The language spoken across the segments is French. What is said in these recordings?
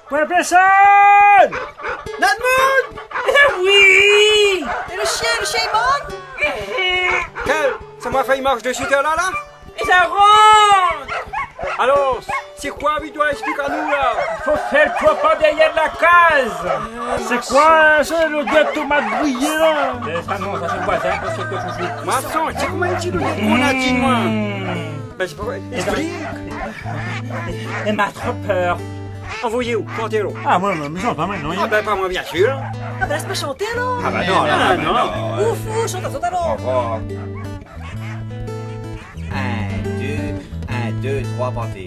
Point personne! Nadmoun! Oui! Et le chien est mort? Quel? Ça m'a failli marcher dessus là? Et ça rentre! Alors, c'est quoi, lui doit expliquer à nous là? Faut faire le pas derrière la case! C'est quoi ça, le gars de tomate grillée là? Ça non, ça c'est le voisin, parce que je joue. Maçon, c'est comment tu nous dis qu'on a dit, moi? Ben, c'est pas vrai. Explique! Elle m'a trop peur. Envoyez où? Chantez-le. Ah, moi, mais j'entends maintenant. Ah, ben, pas moi, bien sûr. Ah ben laisse-moi chanter alors. Ah, bah non, là, non. Ouf, chante alors. 1, 2, 3, partez.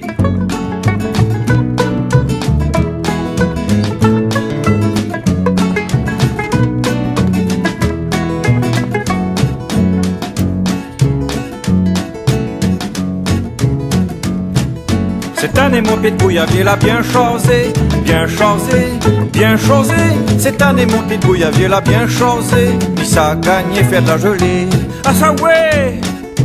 Cette année mon pied de bouillavier l'a bien chosé, bien chosé, bien chosé. Cette année mon pied de bouillavier l'a bien chosé, puis ça a gagné faire de la gelée. Ah ça ouais!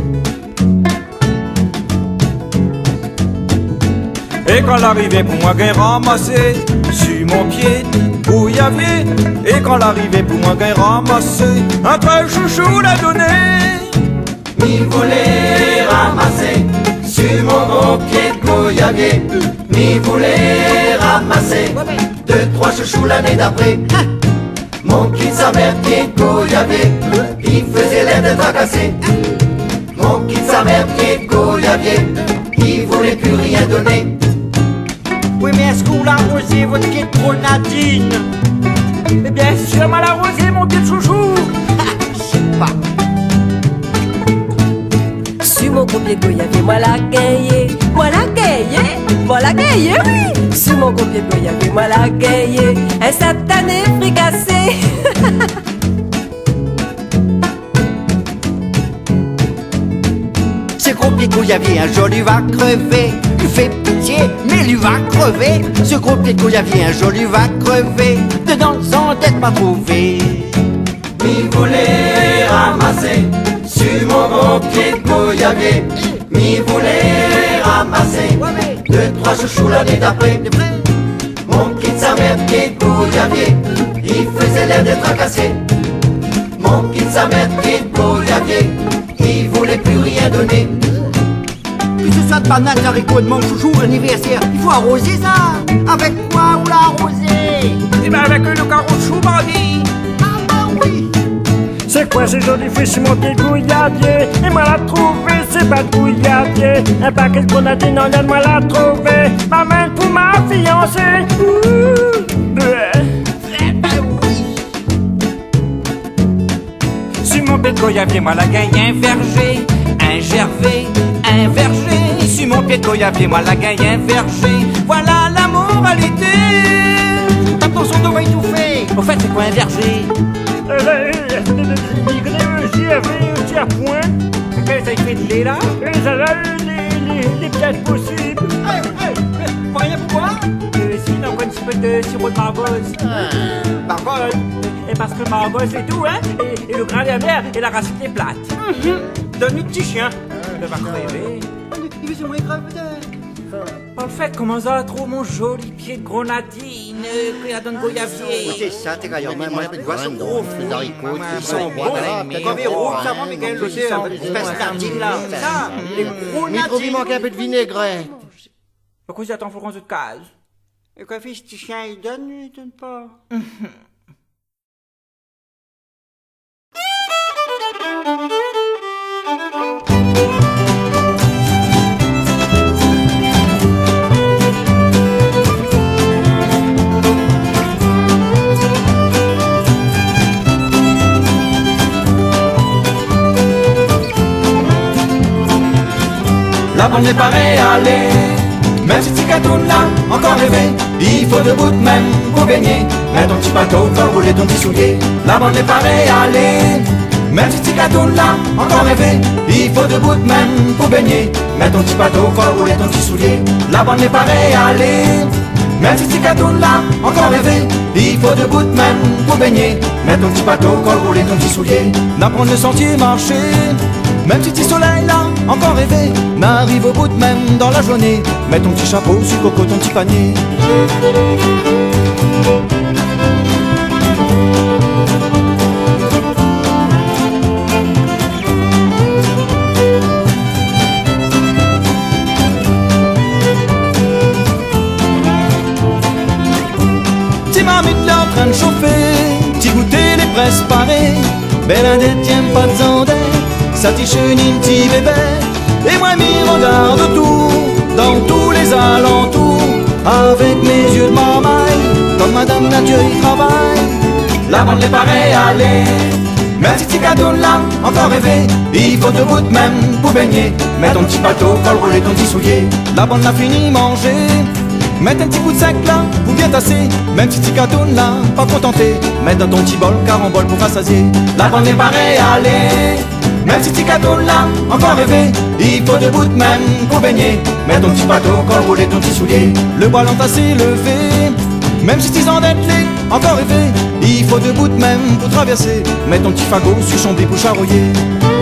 Et quand l'arrivée pour moi gagne ramassé sur mon pied bouillavier. Et quand l'arrivée pour moi gagne ramassé un très chouchou l'a donné. Mi voulait ramasser sur mon gros pied de bouillavier. Mi voulait ramasser 2-3 chouchous l'année d'après. Mon kit sa mère pied de bouillavier, il faisait l'air de tracasser. Mon kit sa mère pied de bouillavier, il voulait plus rien donner. Oui, mais est-ce qu'on l'a arrosé, votre pied de grenadine? Mais bien sûr, mal arrosé, mon pied de chouchou! Je sais pas. Sur mon gros pied de goyavier, moi la gagné, oui. Sur mon gros pied de goyavier, moi la gagné, un satané fricassé. Ce gros pied de goyavier, un jour lui va crever. Lui fait pitié, mais lui va crever. Ce gros pied de goyavier, un jour lui va crever. Dedans sans tête pas trouvé. Mi voulait ramasser sur mon gros pied de bouillavier. Mi voulait ramasser 2-3 chouchous l'année d'après. Mon kit sa mère pied de bouillavier, il faisait l'air de tracasser. Mon kit sa mère pied de bouillavier, il voulait plus rien donner. Que ce soit de banane, d'haricots, de mon chouchou, anniversaire, il faut arroser ça. Avec quoi on l'a arrosé? Eh ben, avec le carochou, mardi. Ah bah oui. C'est quoi ces jolies fruits sur mon pied de bouillavier? Et moi la trouvé, c'est pas de bouillavier. Un paquet de grenadine, en moi la trouvé. M'amène pour ma fiancée. Sur mon pied de goyavier, moi la gagne un verger, un gervais, un verger. Sur mon pied de goyavier, moi la gagne un verger. Voilà la moralité. Tape dans son dos, va étouffer. Au fait, c'est quoi un verger? J'y avais un tiers point. Qu'est-ce que ça fait de lait là? Et ça a eu les pièges possibles. Pas rien pour moi? Sinon, un petit peu de sirop de margosse. Margotte. Et parce que margosse et tout, hein. Et le grain de mer et la racine est plate. Donne-lui petit chien. Elle va crever. Il veut moins grave. En fait, comment ça trouve mon joli pied de grenadine que la donne goyavier? C'est ça, t'es gaillard. Moi, je vois son gros les haricots, Ils sont bons. T'as pas vu rouge avant, mais quand le sait, avec une espèce d'ardine là. Ça, les gros Mais trop il nadines. manque un peu de vinaigre. Pourquoi j'attends faut qu'on se case? Et quoi, fils, petit chien, il donne pas. La bande n'est pas réalée, même si tu catounes là, encore rêvé. Il faut debout de même pour baigner. Mets ton petit bateau, fais rouler ton petit soulier. La bande n'est pas réalée, même si tu catounes là, encore rêvé. Il faut debout de même pour baigner. Mets ton petit bateau, fais rouler ton petit soulier. La bande n'est pas réalée, même si tu catounes là, encore rêvé. Il faut debout de même pour baigner. Mets ton petit bateau, fais rouler ton petit soulier. N'apprendre le sentier, marcher. Même si tu soleil là, encore rêvé, n'arrive au bout de même dans la journée. Mets ton petit chapeau sur le coco, ton petit panier. En train de chauffer, petit goûter les presses parées, belle indétienne pas de zandais, ça t'ichenille une petit bébé, et moi m'y regarde autour, dans tous les alentours, avec mes yeux de marmaille, comme Madame Nature y travaille. La bande n'est pareille, allez, mais si petit cadeau là, encore rêvé, il faut debout de même pour baigner, mets ton petit bateau, col roulé, ton petit soulier. La bande n'a fini manger, mets un petit bout de sec là, pour bien tasser, même si tu cartonnes là, pas contenté, mets dans ton petit bol, car on bol pour rassasier. La bande est pareille, allez, même si tu cartonnes là, encore rêvé, il faut debout de même pour baigner, mets ton petit bateau, col roulé, ton petit soulier. Le bal entassé, levé, même si tu en êtes encore rêvé, il faut debout de même pour traverser, mets ton petit fagot sur son pour charroyer.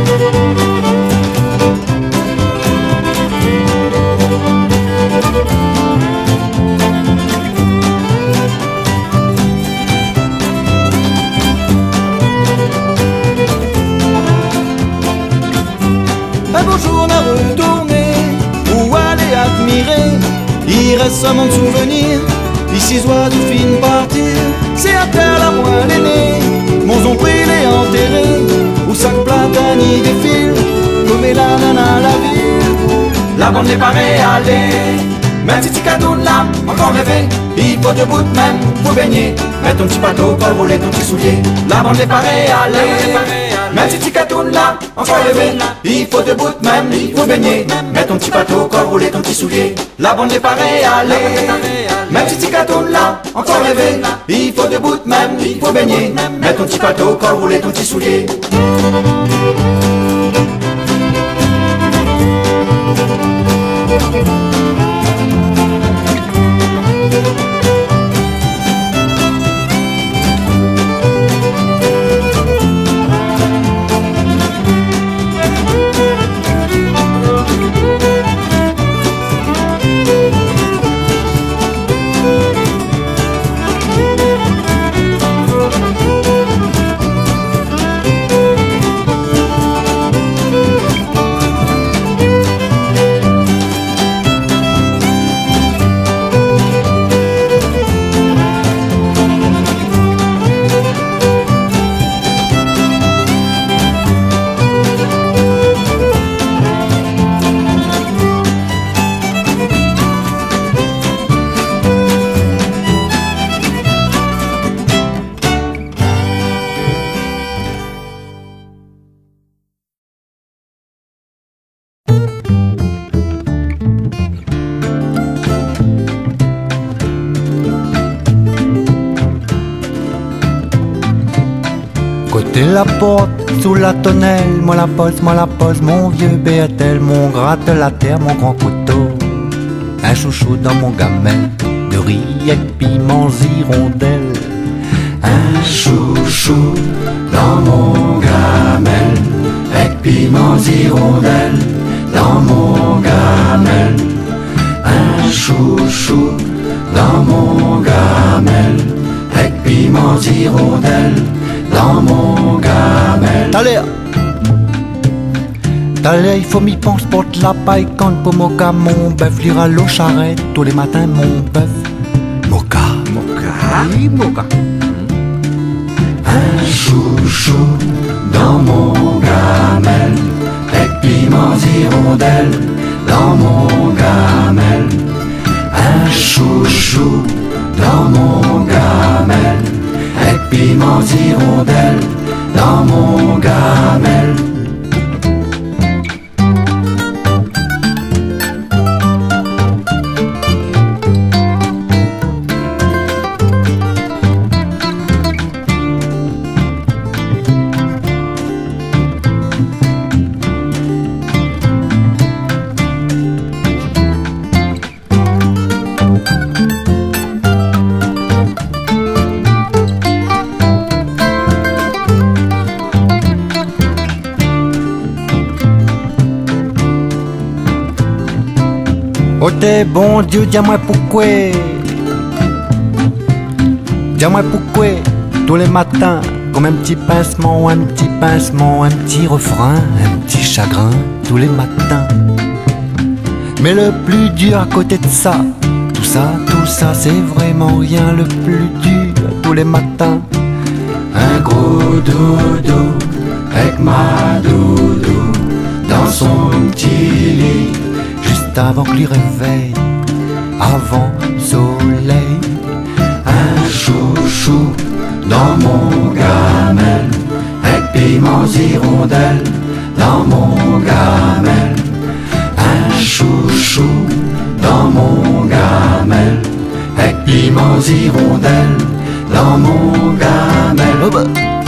Un beau jour à retourner, ou aller admirer, il reste un monde souvenir, ici oiseaux fin partir, c'est à terre la moelle aînée, mon zon brûlé enterré, où sac platani défile, comme la nana la ville. La bande n'est pareille, allez, même si tu cartonnes là, encore rêvé, il faut debout de même pour baigner, mets ton petit bateau, col roulé, ton petit soulier. La bande n'est pareille, allez, même si tu cartonnes là, encore rêvé, il faut debout de même pour baigner, mets ton petit bateau, col roulé, ton petit soulier. La bande n'est pareille, allez, même si tu cartonnes là, encore rêvé, il faut debout de même pour baigner, mets ton petit bateau, col roulé, ton petit soulier. Côté la porte, sous la tonnelle, moi la pose, mon vieux BATL, mon gratte la terre, mon grand couteau. Un chouchou dans mon gamelle, de riz et piments hirondelles. Un chouchou dans mon gamelle, avec piments hirondelles, dans mon gamelle. Un chouchou dans mon gamelle, avec piments hirondelles, dans mon gamelle. T'allais, il faut m'y penser, porte la paille quand pour moka, mon bœuf, lira l'eau charrette tous les matins, mon bœuf. Moka. Oui, moka. Un chouchou dans mon gamelle, avec piments hirondelles, dans mon gamelle. Un chouchou dans mon gamelle, avec piments hirondelles, dans mon gamelle. Oh t'es bon Dieu, dis-moi pourquoi Dis-moi pourquoi, tous les matins, comme un petit pincement, un petit refrain, un petit chagrin, tous les matins. Mais le plus dur à côté de ça, tout ça, c'est vraiment rien. Le plus dur tous les matins, un gros dodo avec ma doudou dans son petit lit, juste avant que lui réveille, avant le soleil. Un chouchou dans mon gamelle, avec piments hirondelles dans mon gamelle. Un chouchou dans mon gamelle, avec piments hirondelles dans mon gamelle. Oh bah.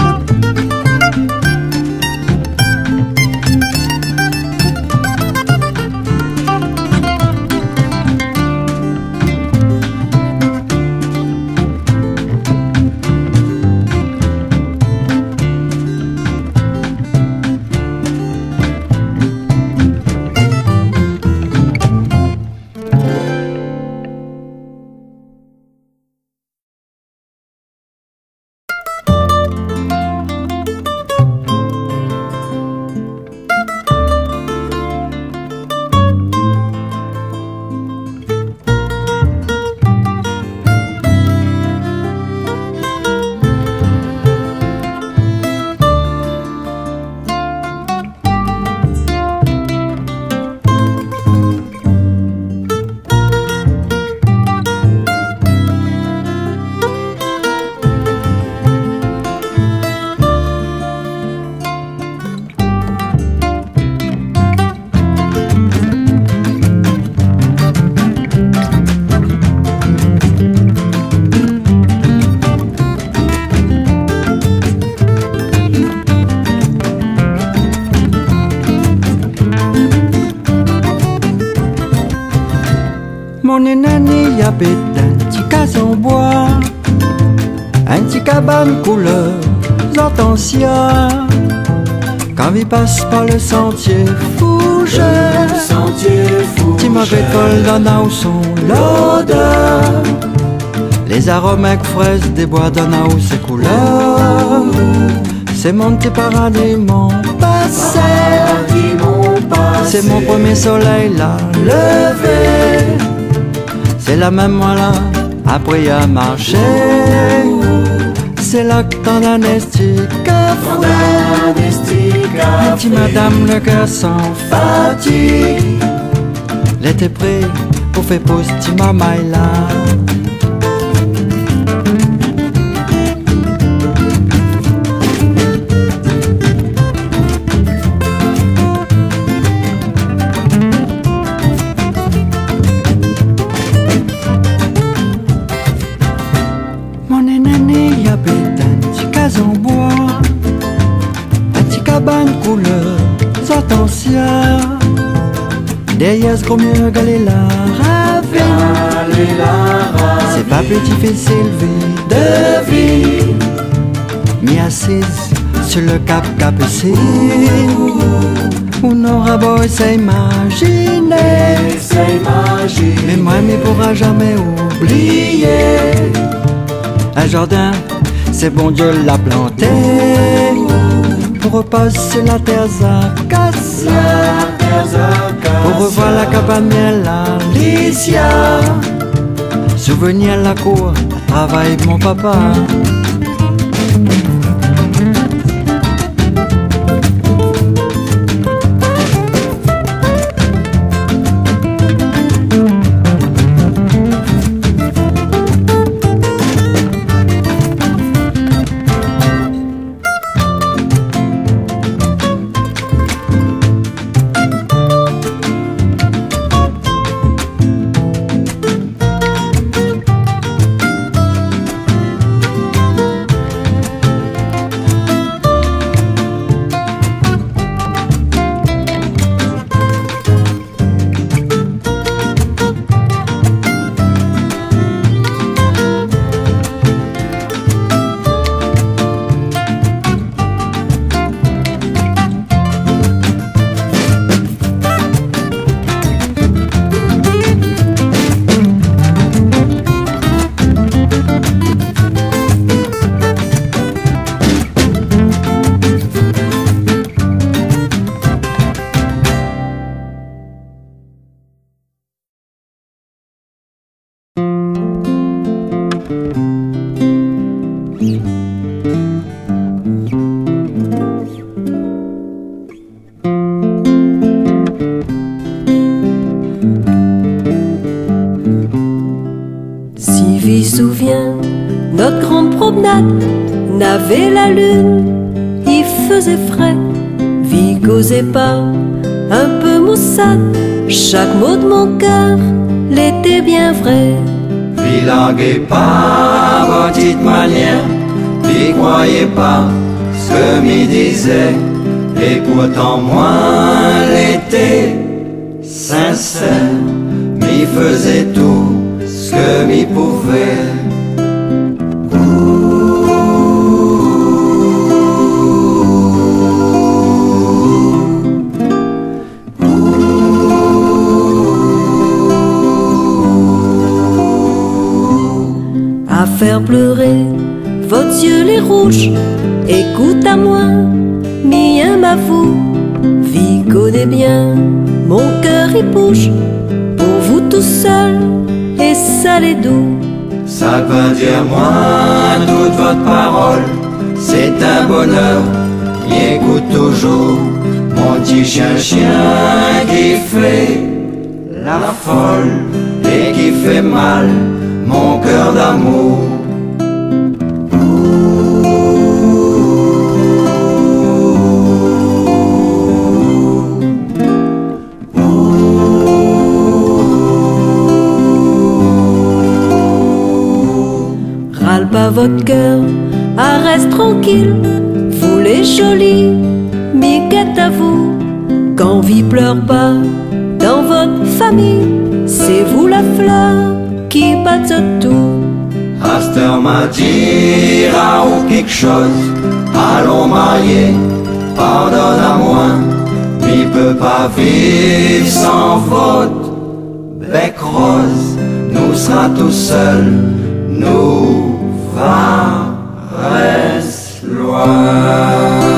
Mon nénani habite un petit cason bois, un petit cabane couleur hortensia. Quand il passe par le sentier fougère, petit mauvais col donna où sont l'odeur. Les arômes avec fraises des bois donna où ses couleurs. C'est mon petit paradis, mon passé. C'est mon premier soleil là levé. C'est la même moi là, après à marcher. C'est là que tant d'anesthésique un petit madame le cœur sans fatigue. L'été prêt pour faire pause, petit maman là. En bois, un petit cabane couleur hortensia. Derrière ce gros mur, galé la ravine. C'est pas plus difficile de vie, mis assise sur le cap Capucine, où nos rabots s'imaginer. Mais moi, m'y pourra jamais oublier un jardin. C'est bon Dieu l'a planté pour repasser la terre acacia, pour revoir la cabane Alicia, souvenir la cour, travail de mon papa. bien, notre grande promenade n'avait la lune, il faisait frais, vie causait pas, un peu maussade, chaque mot de mon cœur l'était bien vrai. Puis larguez pas votre petite manière, puis croyez pas ce que m'y disait, et pourtant moi l'étais sincère, m'y faisait tout ce que m'y pouvait. À faire pleurer votre yeux les rouges, écoute à moi, mien m'avoue, vie connaît bien, mon cœur y bouge, pour vous tout seul, et ça l'est doux. Ça peut dire moi toute votre parole, c'est un bonheur, y écoute toujours, mon petit chien qui fait la folle, et qui fait mal, mon cœur d'amour. Râle pas votre cœur, reste tranquille, vous les jolis, miquette à vous, quand vie pleure pas dans votre famille, c'est vous la fleur qui batte tout. Astor m'a dit ou quelque chose, allons marier, pardonne à moi, m'y peut pas vivre sans votre bec rose, nous sera tout seul, nous va reste loin.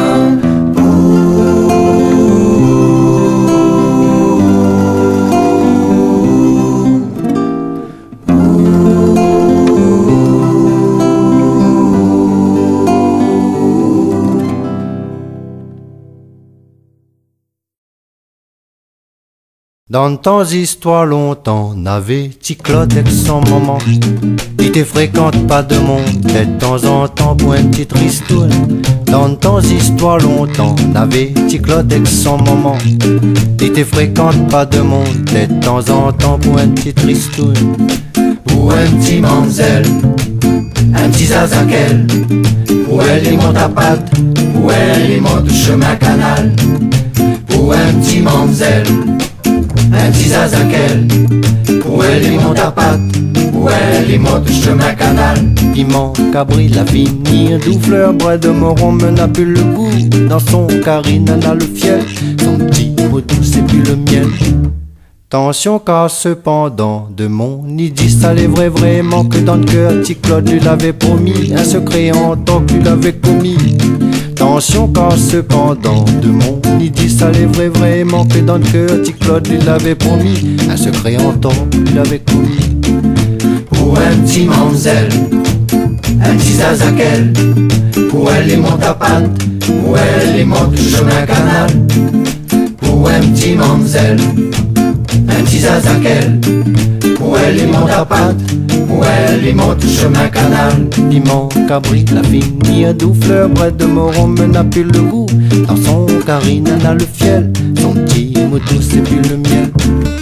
Dans temps histoire longtemps, n'avait petit Claude avec son maman. Il te fréquente pas de monde, de temps en temps pour une petite ristoune. Dans temps histoire longtemps, n'avait petit Claude avec son maman. Il te fréquente pas de monde, de temps en temps pour une petite ristoune. Pour un petit mamzelle, un petit zazakel, pour elle il monte à patte, pour elle il monte au chemin canal. Pour un petit mamzelle, un petit zazakel, pour elle il monte à patte, pour elle il monte au chemin canal. Piment, cabri, la finir, doux fleur, bras de moron, me n'a plus le goût. Dans son carine, elle a le fiel, son petit mot doux, c'est plus le miel. Tension car cependant, de mon idée, ça l'est vraiment que dans le cœur, petit Claude lui l'avait promis, un secret en tant que lui l'avait commis. Attention car cependant, de mon idée, ça l'est vraiment que dans le cœur, petit Claude lui l'avait promis, un secret en tant que lui l'avait commis. Pour un petit mamzelle, un petit zazakel, pour elle il monte à patte, pour elle il monte au chemin canal. Pour un petit mamzelle, un petit zazakel, pour elle il monte à patte, pour elle il monte au chemin canal. Piment, cabri, la finir, doux fleur, bras de moron, me n'a plus le goût. Dans son carine, elle a le fiel, son petit mot doux, c'est plus le miel.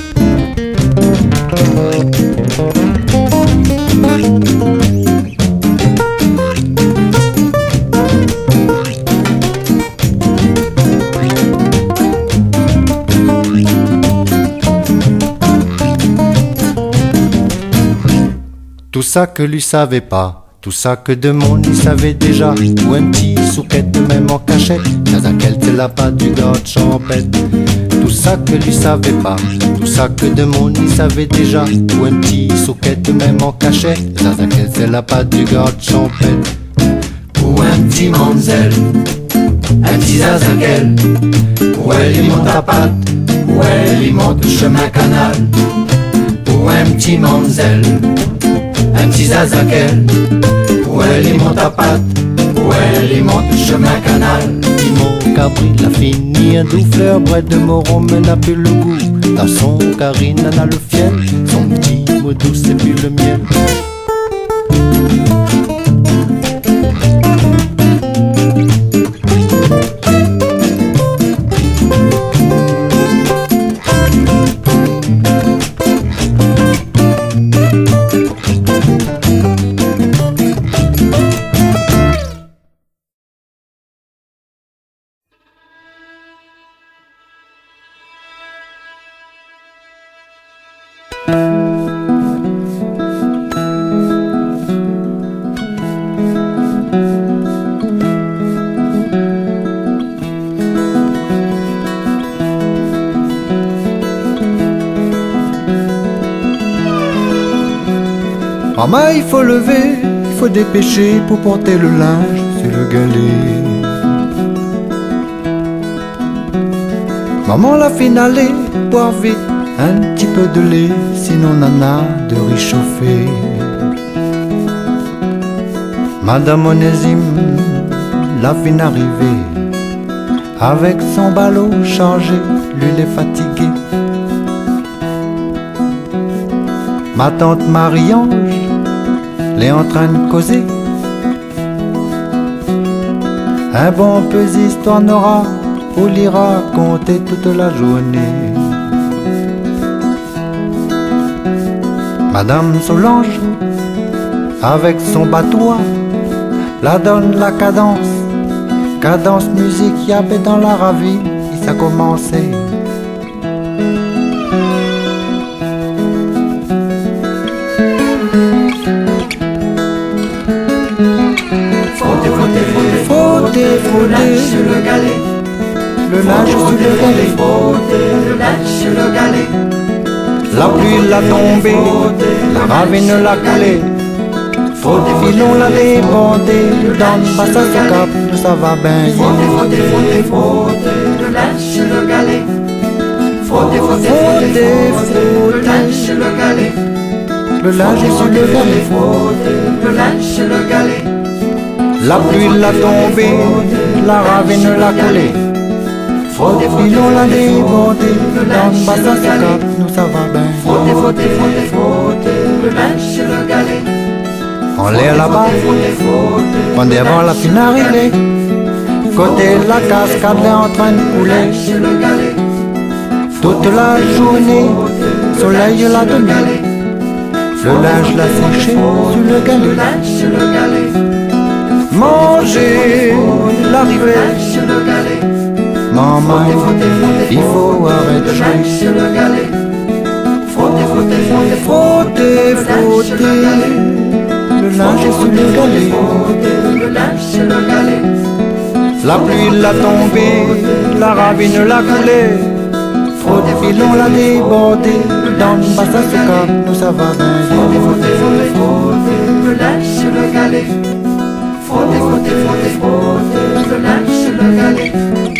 Tout ça que lui savait pas, tout ça que de monde il savait déjà. Ou un petit souquette même en cachette, dans laquelle c'est la patte du garde champêtre. Tout ça que lui savait pas, tout ça que de monde il savait déjà. Ou un petit souquette même en cachette, dans laquelle c'est la patte du garde champêtre. Pour un petit mamzelle, un petit zazakel, pour elle il monte à patte, pour elle il monte au chemin canal. Pour un petit mamzelle, un petit zazakel, pour elle il monte à patte, pour elle il monte au chemin canal. Piment, cabri, la finir, doux fleur, bras de moron, me n'a plus le goût. Dans son carine, elle a le fiel, son petit mot doux, c'est plus le miel. Maman, il faut lever, il faut dépêcher pour porter le linge sur le galet. Maman l'a fait aller, boire vite un petit peu de lait, sinon nana de réchauffer. Madame Onésime l'a fait arriver, avec son ballot chargé, l'huile est fatiguée. Ma tante Marie-Ange l'est en train de causer un bon peu d'histoire n'aura pour l'y raconter toute la journée. Madame Solange, avec son bateau, la donne la cadence, cadence musique y avait dans la ravie, et ça commençait. Frotter sur le galet, le linge sur le galet, le linge sur le galet. La pluie l'a tombé, la ravine l'a coulé. Filon l'a débordé, dans le passage au cap, ça va bien. Frotter, le linge sur le galet. Frotter, le linge sur le galet. Le linge sur le galet, le linge sur le galet. la pluie l'a tombé, la ravine l'a coulé. Filon l'a débordé, dans le passage au cap, nous ça va bien. Frotter, le linge sur le galet. En l'air là-bas, on devant la fin arrivée. Côté la cascade est en train de couler. Toute la journée, soleil l'a donné. Le linge l'a séché sur le galet. Manger l'arrivée. Maman, il faut arrêter. Frotter, le linge est sous le galet. La pluie l'a tombé, la ravine l'a coulé. Filon l'a débordé, dans le passage au cap, nous ça va bien. Le linge sur le galet. Frotter, le linge sur le galet.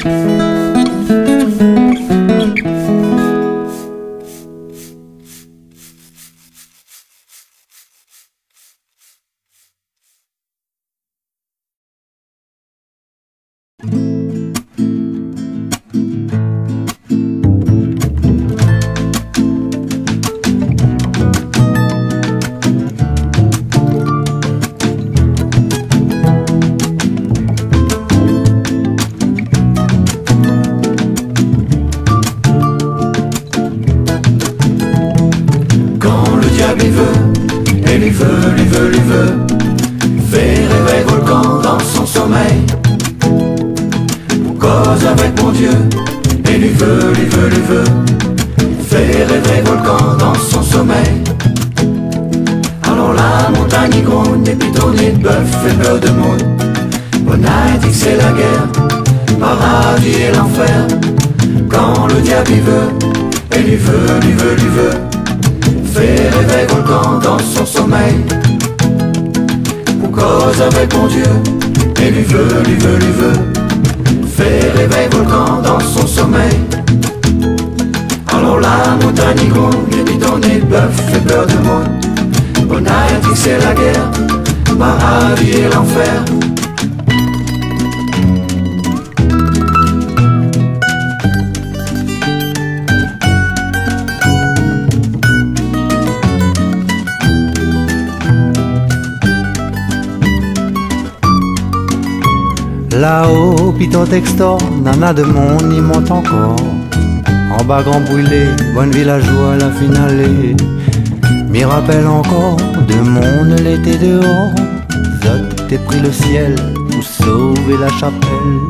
Là-haut, piton textor, nana de monde y monte encore. En bas grand brûlé, bonne villageois la finale. M'y rappelle encore de monde l'été dehors. Zot t'es pris le ciel pour sauver la chapelle.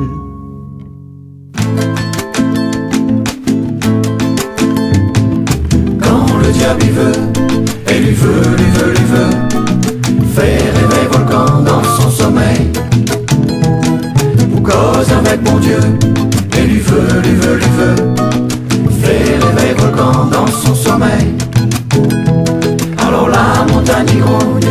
Quand le diable il veut, et lui veut, fait rêver volcan dans son sommeil. Cause avec mon Dieu, et lui veut, fait rêver volcan dans son sommeil. Alors la montagne gronde,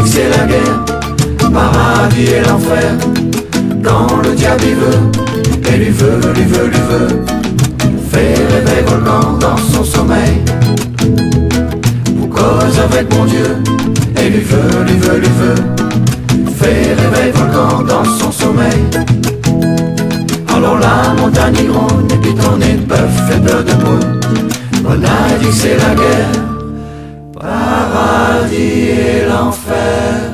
que c'est la guerre, paradis et l'enfer. Quand le diable y veut, et lui veut, lui veut, lui veut, fait rêver volcan dans son sommeil. Pour cause avec mon Dieu, et lui veut, lui veut, lui veut, fait rêver volcan dans son sommeil. Alors la montagne gronde, et puis ton nez de bœuf fait peur de moule. On a dit que c'est la guerre, paradis et l'enfer.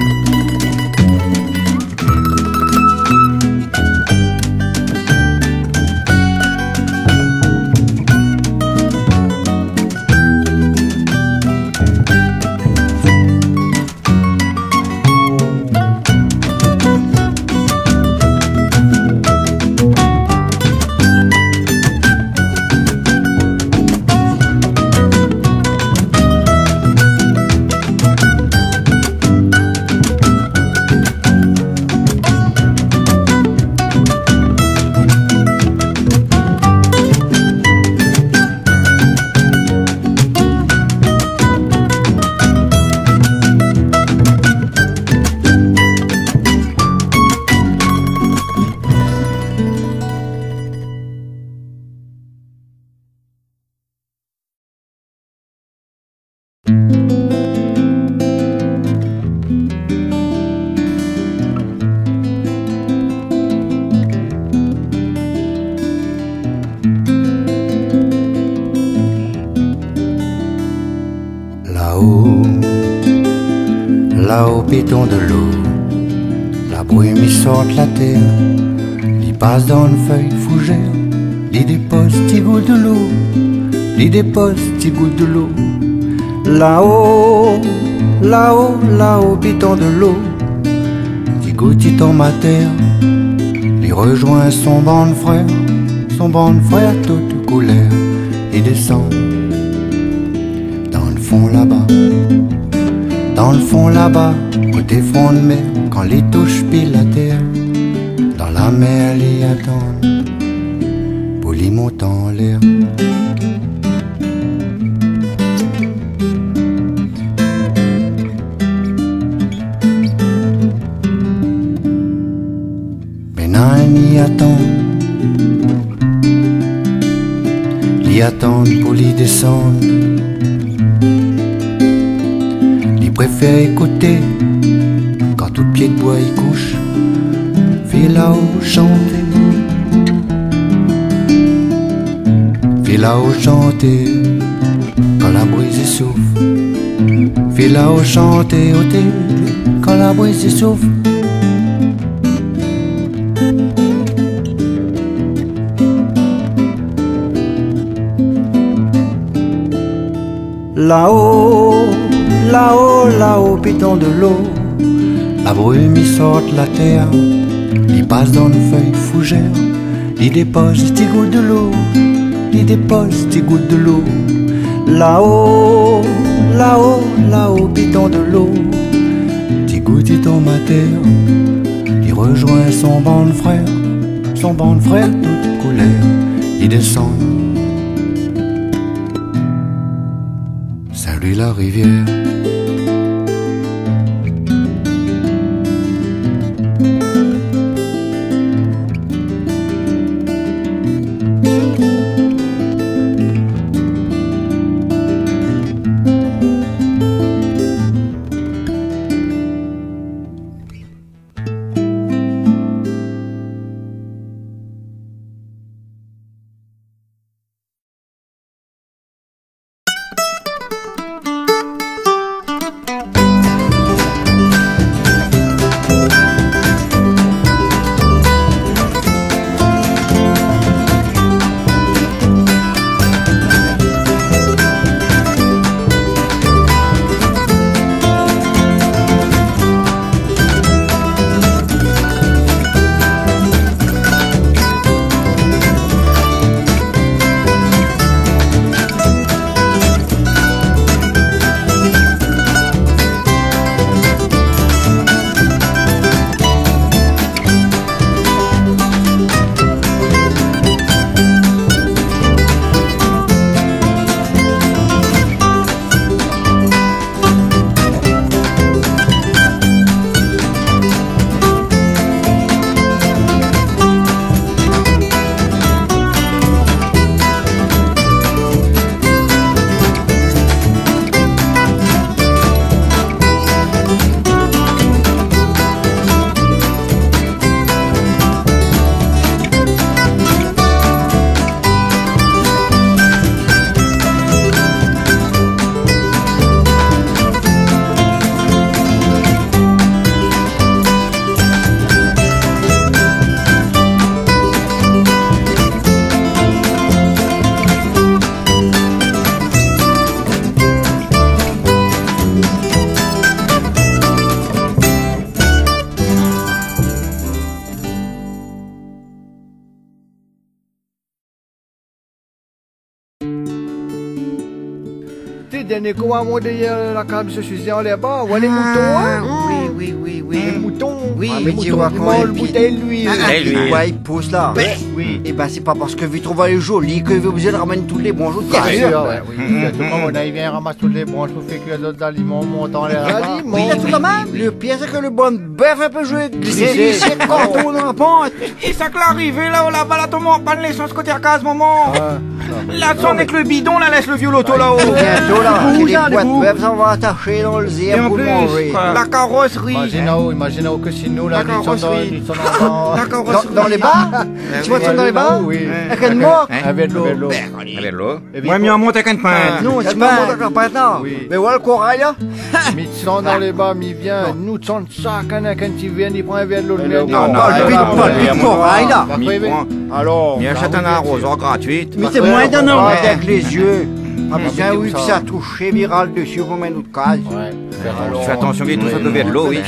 Là-haut, piton de l'eau, la brume y sort de la terre, il passe dans une feuille fougère, il dépose petit goût de l'eau, il dépose petit goût de l'eau. Là-haut, là-haut, là-haut, piton de l'eau, petit goût il tombe à terre, il rejoint son banc de frère toute couleur, il descend dans le fond là-bas. Dans le fond là-bas, côté front de mer, quand les touches pile la terre, dans la mer les attendent, pour les monter en l'air. Maintenant ils attendent pour les descendre. Préfère écouter quand tout pied de bois y couche, fais là-haut chanter, fais là-haut chanter quand la brise souffle, fais là-haut chanter au thé quand la brise souffle. Là-haut, là-haut, là-haut, piton de l'eau, la brume y sort de la terre, il passe dans une feuille fougère, il dépose petit goût de l'eau, il dépose petit goût de l'eau. Là-haut, là-haut, là-haut, piton de l'eau, petit goût il tombe à terre, il rejoint son banc de frère toute couleur, il descend. Salut la rivière. sais, dernier coup, à moi, derrière la cave, je suis en là-bas. Ouais, les moutons, hein? Oui. Les moutons. Oui, les mais moutons qui mangent le bouteille d'huile. Ouais, il pousse là. Oui. Et ben, c'est pas parce que vous trouvez les jolis que vous obligé de ramener tous les bons jours de Bien carrière. sûr, ouais, oui. On a vient ramasser toutes les branches pour faire cuire d'autres aliments, montant les radis. Oui, il a tout la même. Le pire, c'est que le bon bœuf un peu joué. Glisser, c'est quand dans la pente. Et ça que l'arrivée là, là-bas, là, tout le monde, pas de l'essence côté à case, maman. Là, tu avec le bidon, là, laisse le vieux loto là-haut. Bientôt là, les boîtes de bœuf, ça va attacher dans le Et zéro en pour plus, manger. la carrosserie. Imaginez que si nous, là, nous sommes Dans les bars? Tu vois, dans les bars? Oui. Avec une mort? Avec l'eau. Avec l'eau. Moi, mieux en monte avec une pinte. Non, tu m'as monté avec un pinte. Mais voilà le corail là. Mais ils sont dans les bars, mais ils viennent. Nous, ils sont chacun quand ils viennent, ils prennent un verre de l'eau. Non, pas le corail là. Alors. Il y a un châtain arroseur gratuite. Mais c'est moins d'un an avec les yeux. Ah, bien oui, que ça a touché viral dessus pour mettre notre case. Fais attention, tout ça devient de l'eau, oui.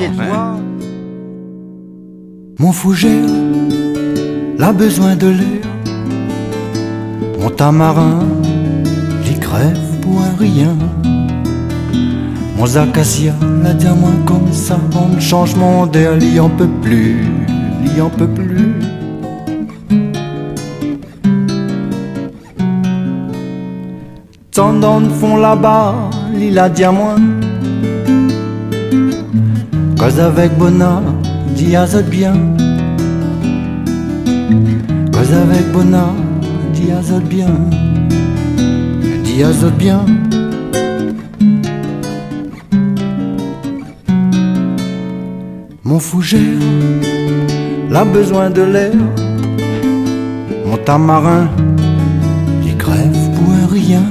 Mon fougère, l'a besoin de l'air. Mon tamarin, il crève pour un rien. Mon acacia, la diamant comme ça, en changement d'air, il en peut plus, il en peut plus. Tant dans le fond là-bas, il a diamant. Cause avec Bona, dis à bien. Cause avec Bona, dis à bien. Dis à bien. Mon fougère, l'a besoin de l'air. Mon tamarin, il crève pour un rien.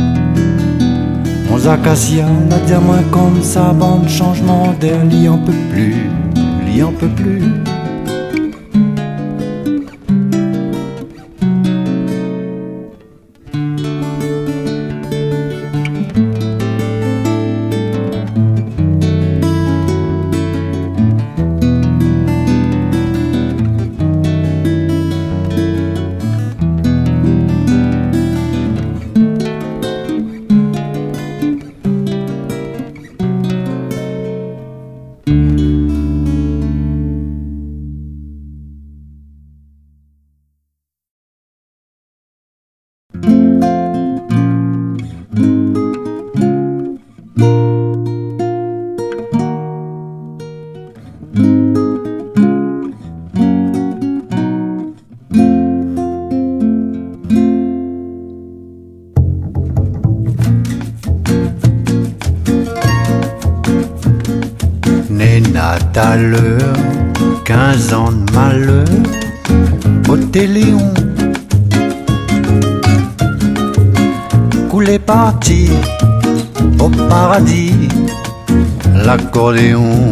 Mon acacia, la diamant comme ça, bande changement d'air, il en peut plus, il en peut plus. À l'heure, 15 ans de malheur, au Téléon, coulé parti au paradis, l'accordéon.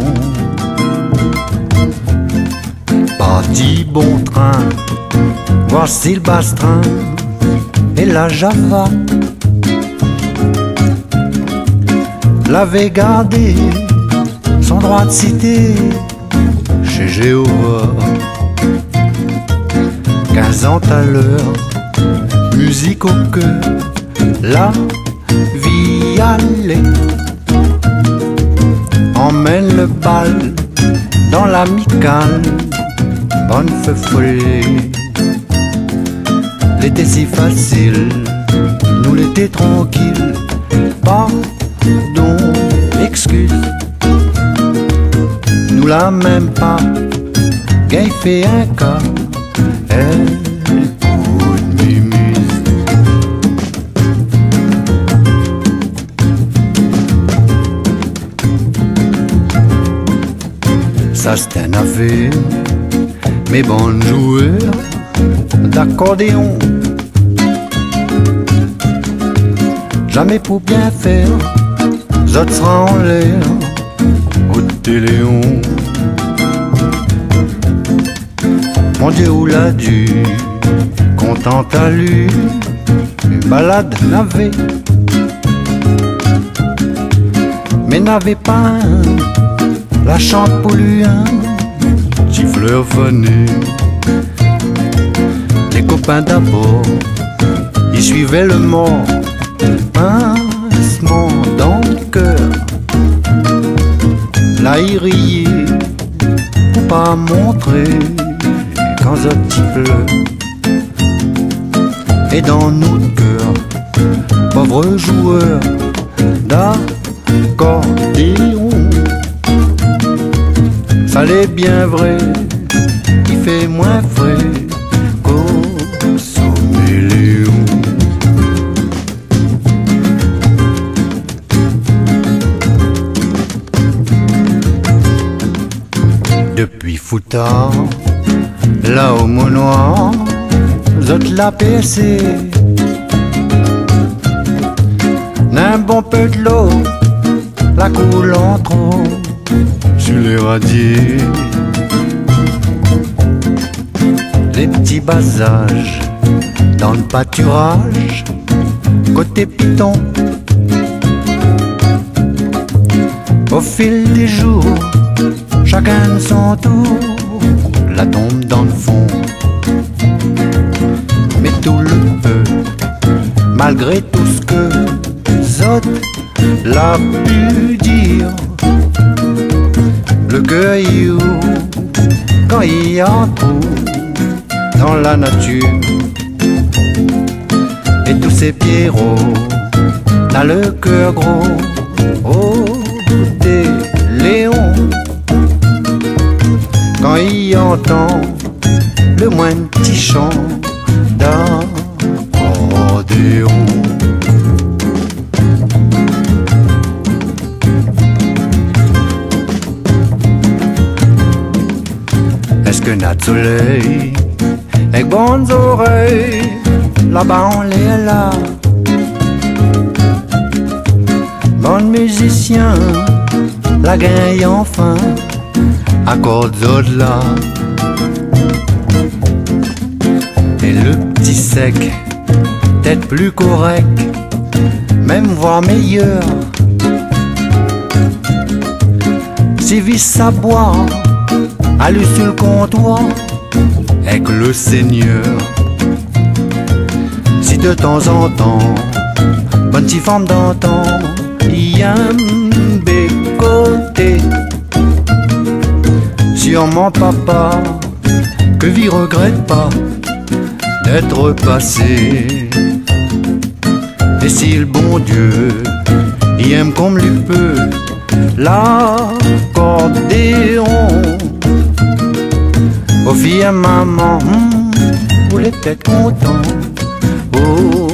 Parti bon train, voici le bastrin et la Java. L'avait gardé son droit de cité chez Jéhovah. 15 ans à l'heure, musique au cœur, la vie allait. Emmène le bal dans l'amicale, bonne feu follet. L'été si facile, nous l'été tranquille, pardon, excuse. Nous la même pas, qu'elle fait un cas, elle écoute Mimuse. Ça c'est un affaire, mes bons joueurs d'accordéon. Jamais pour bien faire, autres sera en l'air. Au Téléon, mon Dieu où l'a dû, content à lui, une balade n'avait, mais n'avait pas un, la chante pour lui un, petit fleur fané. Les copains d'abord, ils suivaient le mort, pince doucement dans le cœur. La rier pour pas montrer quand ça t'y pleut. Et dans notre cœur, pauvre joueur d'accordéon, ça l'est bien vrai, il fait moins frais qu'au Soméléon. Depuis Fouta, là au Monoir, zot la PSC, d'un bon peu de l'eau, la coule en trop sur les radiers. Les petits basages dans le pâturage, côté Piton. Au fil des jours, chacun de son tour, la tombe dans le fond. Mais tout le peu, malgré tout ce que Zot l'a pu dire, le cueillou, quand il entre dans la nature, et tous ces pierrots, dans le cœur gros, oh, des léons, quand il entend le moindre petit chant d'accordéon. Est-ce que notre soleil, avec bonnes oreilles, là-bas on les là, bon musicien, la gagne enfin, accorde au-delà. Et le petit sec, peut-être plus correct, même voire meilleur, si vis sa boire, à lui sur le comptoir, avec le Seigneur. Si de temps en temps, bonne petite forme d'antan, y a un bécoté, sûrement papa, que vie regrette pas d'être passé. Et si le bon Dieu y aime comme lui peut l'accordéon, aux filles à maman, vous l'êtes peut-être content. Oh,